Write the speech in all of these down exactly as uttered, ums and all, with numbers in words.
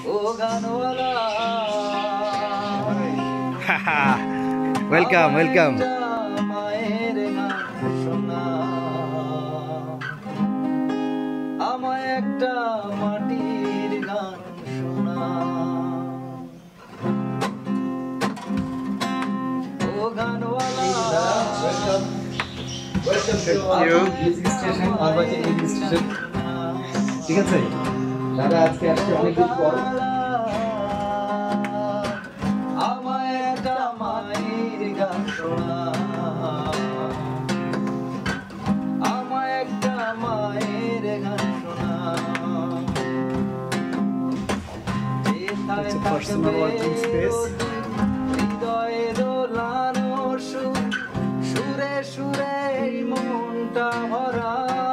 Welcome welcome. মায়ের গান শোনা, আমায় একটা মাটির গান শোনা। ও গানওয়ালা ঠিক আছে দাদা, আজকে আসছে অনেকদিন পর। আমায় একটা মায়ের গান শোনা, আমায় একটা মায়ের গান শোনা। হৃদয়ে দোলানো সুর, সুরে সুরে মনটা ভরা।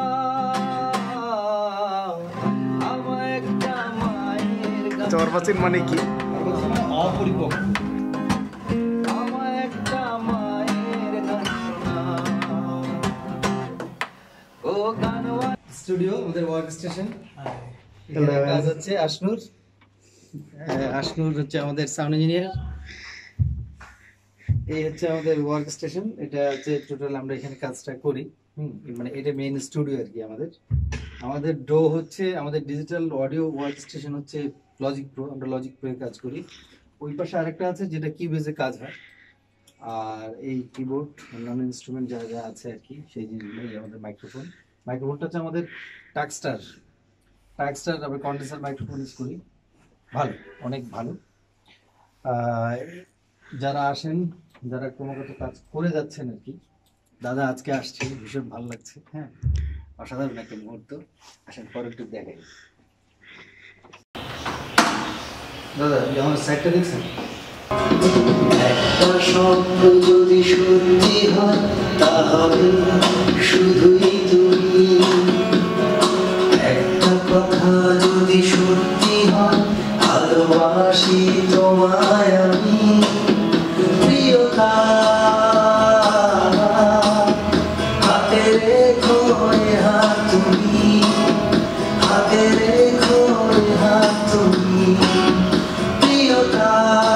আমায় একটা মায়ের গান চরবাচিন মানে কি? অপরিপক্ক। আমায় একটা মায়ের গান শোনা। ও গানওয়ালা স্টুডিও, আমাদের ওয়ার্ক স্টেশন। কাজ হচ্ছে আশনুর। আশনুর হচ্ছে আমাদের সাউন্ড ইঞ্জিনিয়ার। এই হচ্ছে আমাদের ওয়ার্ক স্টেশন। এটা হচ্ছে টোটাল আমরা এখানে কাজটা করি। হুম, মানে এটা মেইন স্টুডিও আর কি আমাদের। আমাদের ডো হচ্ছে আমাদের ডিজিটাল অডিও ওয়ার্ক স্টেশন হচ্ছে লজিক প্রো। আমরা লজিক প্রো কাজ করি। ওই পাশে আরেকটা আছে যেটা কিবোর্ডে কাজ হয়। আর এই কিবোর্ড অন্যান্য ইনস্ট্রুমেন্ট যা যা আছে আর কি সেই জিনিসগুলো। আমাদের মাইক্রোফোন মাইক্রোফোনটা হচ্ছে আমাদের টাক্সটার টাক্সটার আমরা কন্ডেন্সার মাইক্রোফোন ইউজ করি। ভালো, অনেক ভালো। যারা আসেন, যারা ক্রমাগত কাজ করে যাচ্ছেন আর কি, দাদা আজকে আসছে, ভীষণ ভালো লাগছে। হ্যাঁ, অসাধারণ একটা মুহূর্ত। আসেন পরে একটু দেখাই। দাদা আমার সাইডটা দেখছেন? একটা স্বপ্ন যদি সত্যি হয় তাহলে শুধুই তুমি। একটা কথা যদি সত্যি হয়, ভালোবাসি তোমায় আমি। প্রিয়তা হাতে রেখো এ হাত তুমি, হাতে রেখো এ হাত তুমি। প্রিয়তা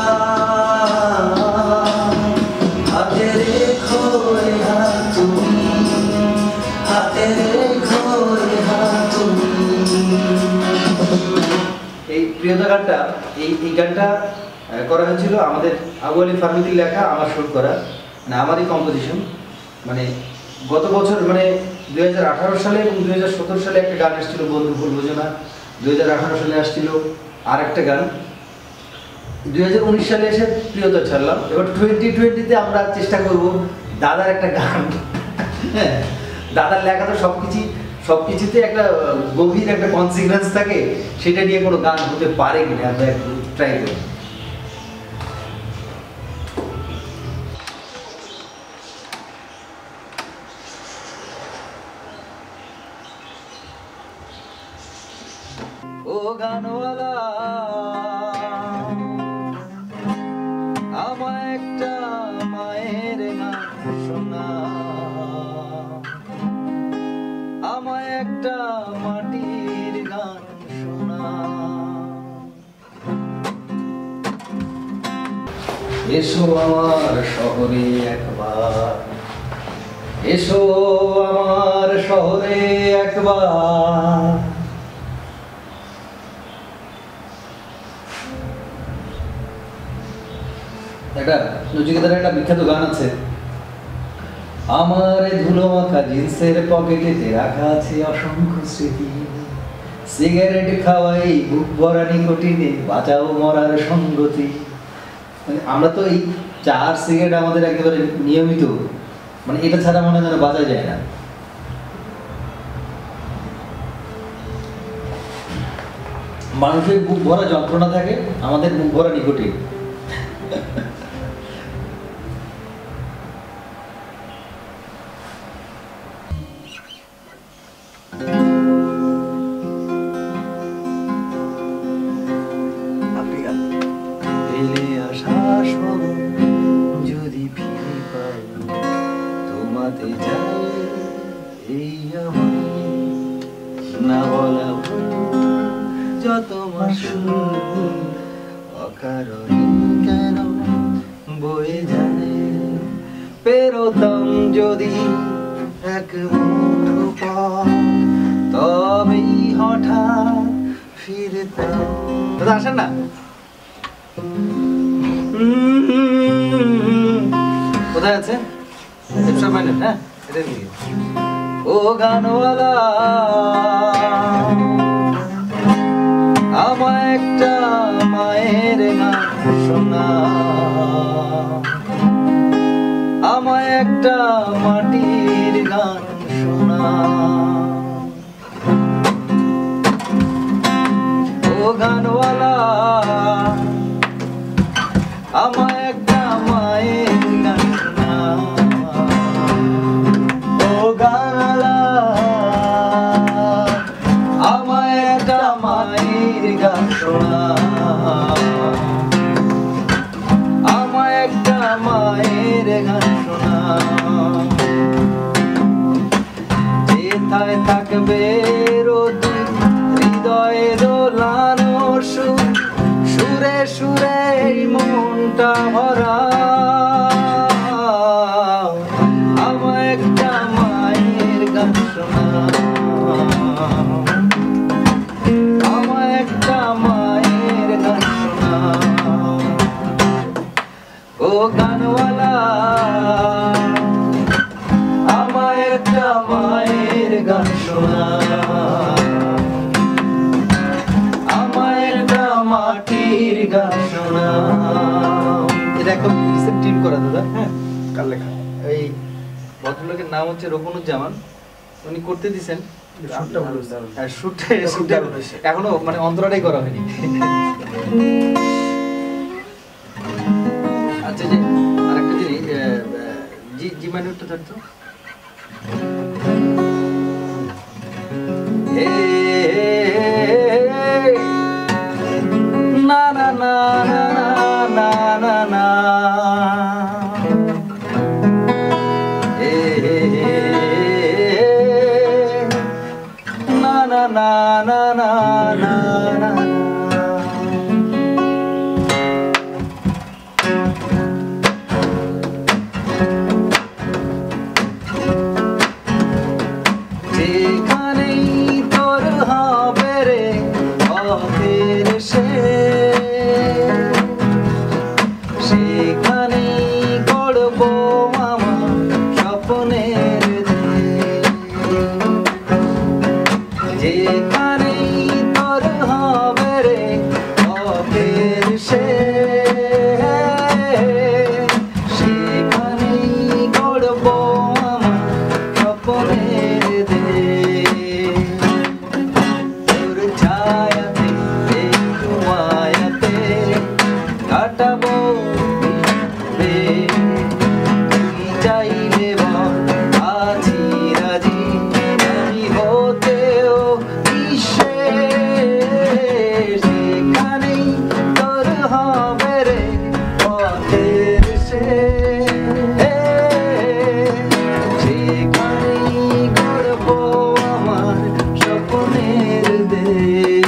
হাতে রেখো এ হাত তুমি, হাতে রেখো এ হাত তুমি। এই প্রিয়তা গানটা এই এই গানটা করা হয়েছিল আমাদের আবু আলী ফারুকীর লেখা, আমার সুর করা, মানে আমারই কম্পোজিশন। মানে গত বছর মানে দুই হাজার আঠারো সালে এবং দুই হাজার সতেরো সালে একটা গান এসেছিল বন্ধু ভুল বোঝো। দুই হাজার আঠারো সালে আসছিল আর একটা গান। দুই হাজার উনিশ সালে এসে প্রিয়তা ছাড়লাম। এবার টোয়েন্টি টোয়েন্টিতে আমরা চেষ্টা করব দাদার একটা গান। হ্যাঁ, দাদার লেখা তো সব কিছু সব কিছুতে একটা গভীর একটা কনসিকুয়েন্স থাকে, সেটা নিয়ে কোনো গান হতে পারে কিনা আমরা একটু ট্রাই করি। ও গানওয়ালা আমায় একটা মায়ের গান শোনা, আমায় একটা মাটির গান শোনা। এসো আমার শহরে একবার, এসো আমার শহরে একবার। একটা নচিকেতার একটা বিখ্যাত গান আছে, আমার ধুলো মাখা জিন্সের পকেটেতে রাখা আছে অসংখ্য স্মৃতি। সিগারেট খাওয়াই বুক ভরা নিকোটিনে বাঁচাও মরার সঙ্গতি। মানে আমরা তো এই চার সিগারেট আমাদের একেবারে নিয়মিত, মানে এটা ছাড়া মনে হয় বাঁচা যায় না। মানুষের বুক ভরা যন্ত্রণা থাকে, আমাদের বুক ভরা নিকোটিন। যদি ফিরে পাই তোমাতে যাই, এই আমার না বলা যত মাসুর অকারণে কেন বয়ে যায় পেরোতাম যদি এক মুঠো পথ তবেই হঠাৎ ফিরতাম। দাদা আসেন না, কোথায় আছে? হ্যাঁ এটা নিয়ে ও গানওয়ালা আমায় একটা মায়ের গান শোনা, আমায় একটা মাটির গান শোনা। ও গানওয়ালা আমায় একটা মায়ের গান শোনা, ও গানওয়ালা আমায় একটা মায়ের গান শোনা, আমায় একটা মায়ের গান শোনা। যেথায় থাকবে রোদুর হৃদয়ে দোলানো সুর, সুরে সুরে মনটা ভরা, আমায় একটা মায়ের গান শোনা, আমায় একটা মায়ের গান শোনা। ও গানওয়ালা আমায় একটা মায়ের গান শোনা, আমায় একটা মাটির গান শোনা। এটা একদম রিসেপ্টিভ করা দাদা। হ্যাঁ কার লেখা? এই ভদ্রলোকের নাম হচ্ছে রকুনুজ্জামান, উনি করতে দিছেন। সুরটা ভালো হয়েছে। আর শুটে শুটে এখনো মানে অন্তরাটাই করা হয়নি। আচ্ছা যে আরেকটা জিনিস, জি জি মাইনরটা ধরতো। না না না না না না na na na na na na na যেখানেই তোর হবে রে পথের শেষ, সেখানেই গড়ব আমার স্বপ্নের যেখানেই তোর হবে রে পথের শেষ, সেখানেই গড়ব আমার স্বপ্নের দেশ। তোর ছায়াতে একটু মায়াতে কাটাবো তুই চাইলে বল আছি রাজি, আমি হতেও বিশেষ। সেখানেই তোর হবে রে পথের শেষ, সেখানেই গড়ব আমার স্বপ্নের দেশ।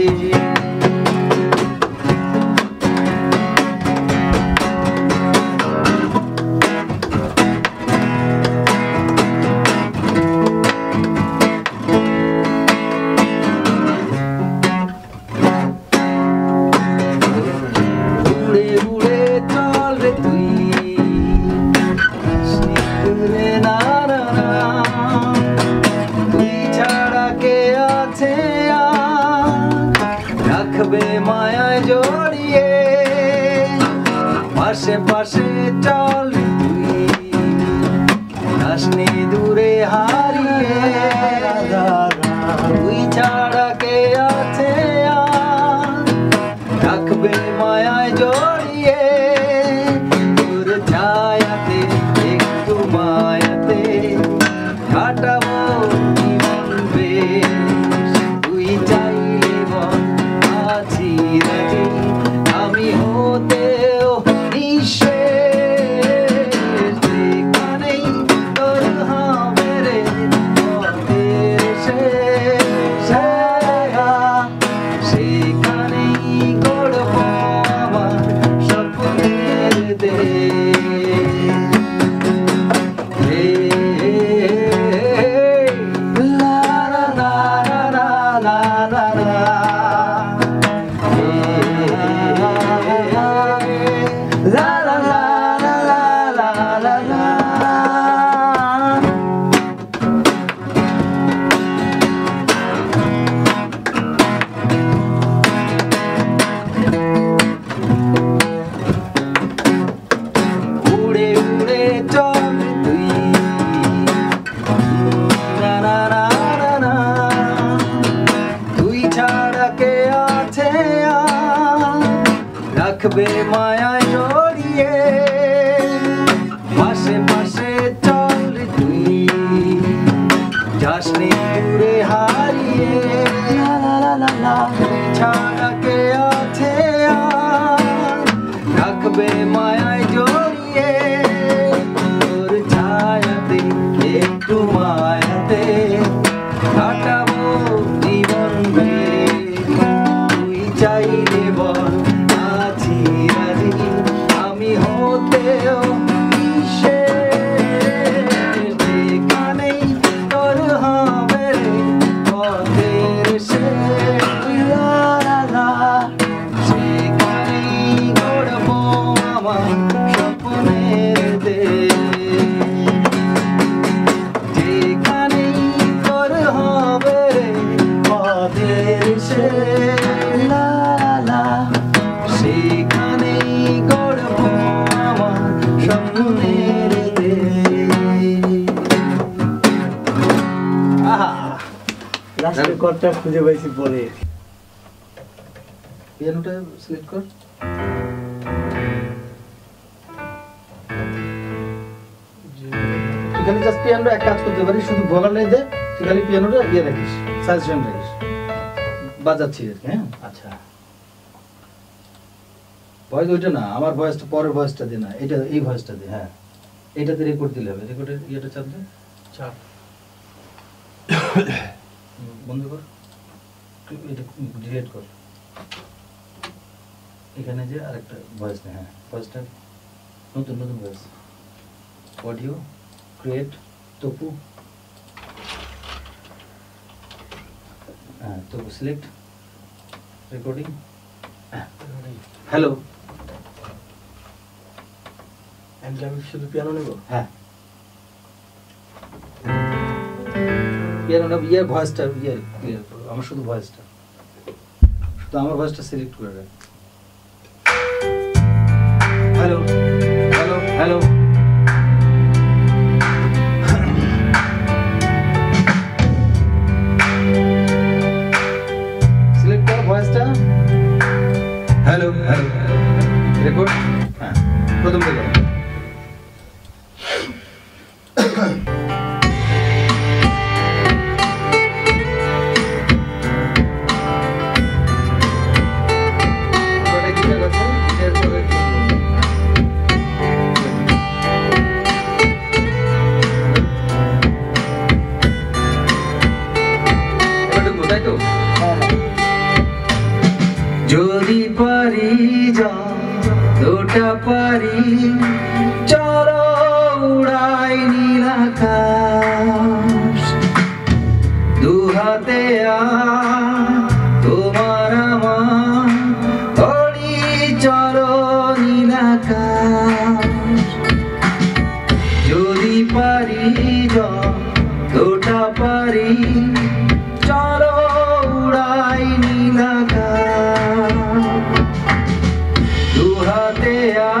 উড়ে উড়ে চল রে তুই শিখরে না না না, তুই ছাড়া কে আছে আর রাখবে মায়ায় জড়িয়ে, পাশে পাশে চল রে তুই আসনি দূরে হারিয়ে, তুই ছাড়া কে আছে আর রাখবে মায়ায় জড়িয়ে। তোর ছায়াতে একটু মায়াতে কাটাবো জীবন বেশ, তুই চাইলে বল আছি রাজি, আমি হতেও নিঃশেষ। যেখানেই তোর হবে রে পথের শেষ, রাখবে মায়ায় জড়িয়ে পাশে পাশে চল তুই যাসনি দূরে হারিয়ে লা লা লা লা লা ছাড়া কে আছে আর রাখবে মায়ায় জড়িয়ে তোর ছায়াতে একটু মায়াতে কাটাবো জীবন তুই চাইলে বল আছি রাজি আমি হতেও যেখানেই তোর হবে রে পথের শেষ সেখানেই গড়বো আমার স্বপ্নের দেশ যেখানেই তোর হবে রে পথের শেষ সেখানেই গড়বো আমার স্বপ্নের দেশ। আহা লাস্টের কর্ডটা খুঁজে পাইছি পরে। পিয়ানোটা সিলেক্ট কর। এখানে জাস্ট পিয়ানোটা এক কাজ করতে পারিস, শুধু ভোকাল নাই দে, তুই খালি পিয়ানোটা ইয়ে রাখিস, সাজেশন রাখিস, বাজাচ্ছি আর কি। হ্যাঁ আচ্ছা ভয়েস ওইটা না, আমার ভয়েসটা পরের ভয়েসটা দে না, এটা এই ভয়েসটা দে। হ্যাঁ এইটাতে রেকর্ড দিলে হবে, রেকর্ডের ইয়েটা চাপ দে, চাপ বন্ধ কর, এটা ডিলিট কর। এখানে যে আরেকটা ভয়েস নে, হ্যাঁ ভয়েসটা নতুন নতুন ভয়েস, অডিও ক্রিয়েট তপু, হ্যাঁ তপু সিলেক্ট রেকর্ডিং, হ্যালো আমি শুধু পিয়ানো নেব। হ্যাঁ পিয়ানো ইয়ার ভয়েসটা ইয়ার ক্লিয়ার করো, আমার শুধু ভয়েসটা, শুধু আমার ভয়েসটা সিলেক্ট করে রাখ। হ্যালো হ্যালো হ্যালো সিলেক্ট করো ভয়েসটা, হ্যালো হ্যালো রেকর্ড। হ্যাঁ প্রথম থেকে যদি পারি যতটা পারি চলো উড়াই নীল আকাশ, দু হাতে তোমার আমার ধরি চলো নীল আকাশ, যদি পারি যতটা পারি চলো উড়াই নীল আকাশ, দু হাতে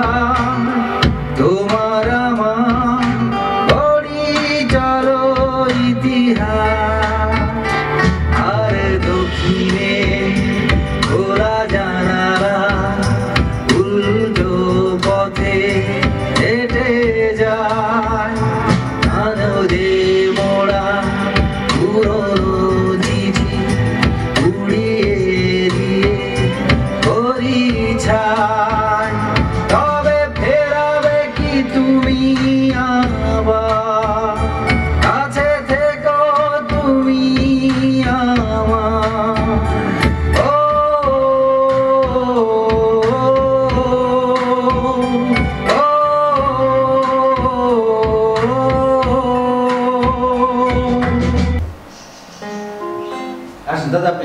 তোমার আমার ধরি চলো ইতিহাস, আর দক্ষিণে খোলা জানালা উল্টো পথে হেঁটে যায়, আনন্দে মোড়া পুরনো চিঠি উড়িয়ে দিয়ে করি ছাই, তবে ফেরাবে কি তুমি আবার, কাছে থেকো তুমি আমার। ও আসুন দাদা, আপনি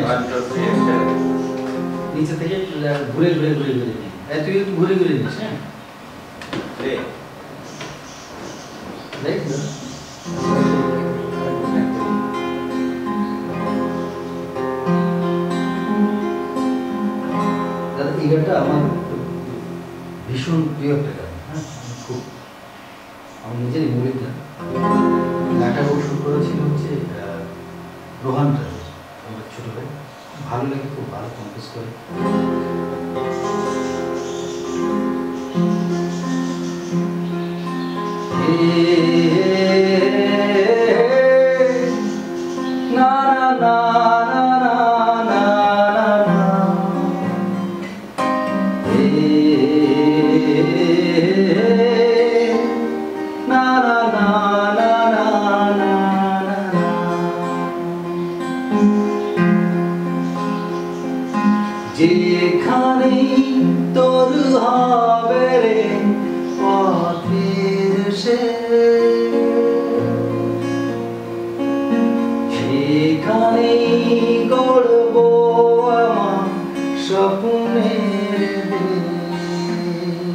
নিচে থেকে ঘুরে ঘুরে ঘুরে ঘুরে নিন, তুই একটু ঘুরে ঘুরে নিস। হ্যাঁ দেখ দাদা, এই গানটা আমার ভীষণ প্রিয় একটা গান। হ্যাঁ খুব আমার নিজেরই মৌলিক গান। গানটা শুরু করেছিল হচ্ছে রোহান ট্রাভেল, আমার ছোটো ভাই, ভালো লাগে, খুব ভালো কম্পোজ করে। যেখানেই তোর হবে রে পথের শেষ, সেখানেই গড়ব আমার স্বপ্নের দেশ।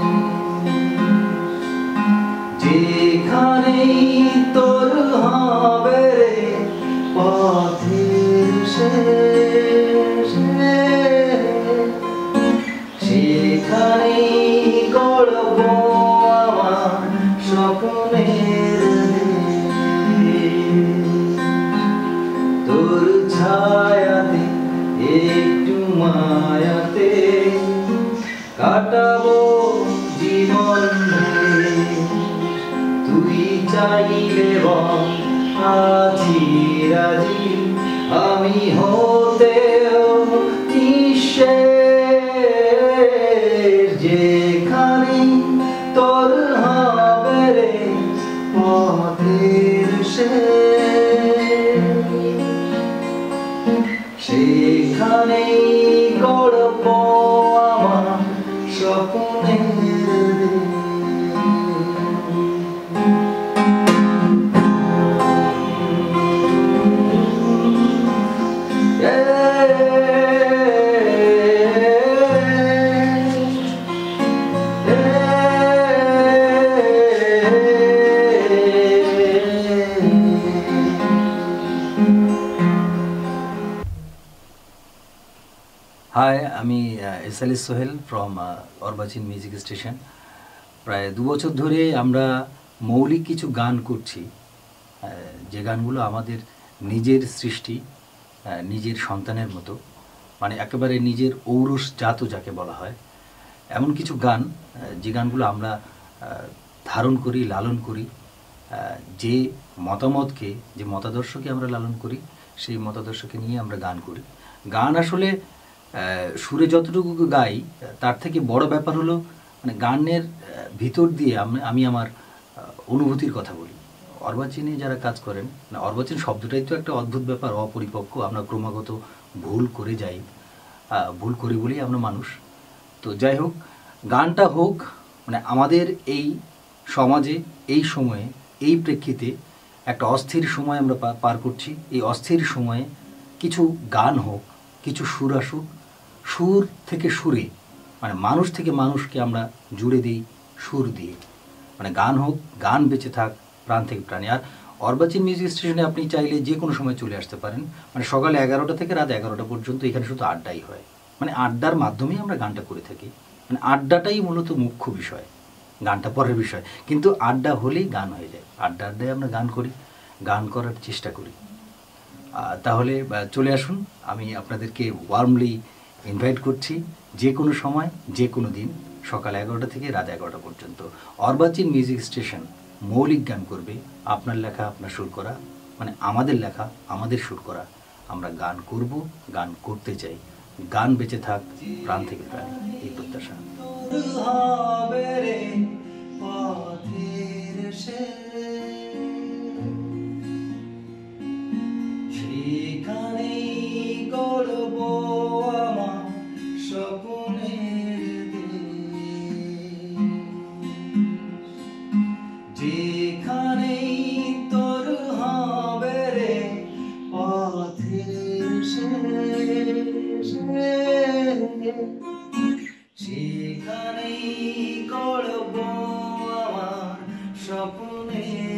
যেখানেই তোর হবে রে পথের শেষ, সেখানেই গড়ব আমার স্বপ্নের দেশ। তোর ছায়াতে একটু মায়াতে কাটাবো জীবন, তুই চাইলে বল আজি রাজি আমি হতেও নিঃশেষ। যেখানে তোর হবে রে পথের শেষ, সেখানেই গড়ব আমার স্বপ্নের হাই, আমি S L S Sohel from Arbachin music station. প্রায় দু বছর ধরে আমরা মৌলিক কিছু গান করছি, যে গানগুলো আমাদের নিজের সৃষ্টি, নিজের সন্তানের মতো, মানে একেবারে নিজের ঔরস জাত যাকে বলা হয়, এমন কিছু গান যে গানগুলো আমরা ধারণ করি, লালন করি, যে মতামতকে, যে মতাদর্শকে আমরা লালন করি, সেই মতাদর্শকে নিয়ে আমরা গান করি। গান আসলে সুরে যতটুকু গাই তার থেকে বড় ব্যাপার হলো মানে গানের ভিতর দিয়ে আমি আমার অনুভূতির কথা বলি। অর্বাচীনে যারা কাজ করেন, না অর্বাচীন শব্দটাই তো একটা অদ্ভুত ব্যাপার, অপরিপক্ক, আমরা ক্রমাগত ভুল করে যাই, ভুল করি বলেই আমরা মানুষ। তো যাই হোক, গানটা হোক মানে আমাদের এই সমাজে, এই সময়ে, এই প্রেক্ষিতে একটা অস্থির সময় আমরা পার করছি। এই অস্থির সময়ে কিছু গান হোক, কিছু সুর আসুক, সুর থেকে সুরে, মানে মানুষ থেকে মানুষকে আমরা জুড়ে দিই সুর দিয়ে, মানে গান হোক, গান বেঁচে থাক প্রাণ থেকে প্রাণে। আর অর্বাচীন মিউজিক স্টেশনে আপনি চাইলে যে কোনো সময় চলে আসতে পারেন, মানে সকাল এগারোটা থেকে রাত এগারোটা পর্যন্ত এখানে শুধু আড্ডাই হয়, মানে আড্ডার মাধ্যমেই আমরা গানটা করে থাকি। মানে আড্ডাটাই মূলত মুখ্য বিষয়, গানটা পরের বিষয়, কিন্তু আড্ডা হলেই গান হয়ে যায়। আড্ডা আড্ডায় আমরা গান করি, গান করার চেষ্টা করি। তাহলে চলে আসুন, আমি আপনাদেরকে ওয়ার্মলি ইনভাইট করছি যে কোনো সময়, যে কোনো দিন, সকাল এগারোটা থেকে রাত এগারোটা পর্যন্ত অর্বাচীন মিউজিক স্টেশন মৌলিক গান করবে, আপনার লেখা, আপনার সুর করা, মানে আমাদের লেখা, আমাদের সুর করা। আমরা গান করব, গান করতে চাই, গান বেঁচে থাক প্রাণ থেকে প্রাণে, এই প্রত্যাশা। যেখানেই তোর হবে রে পথের শেষ, সেখানেই গড়ব আমার স্বপ্নের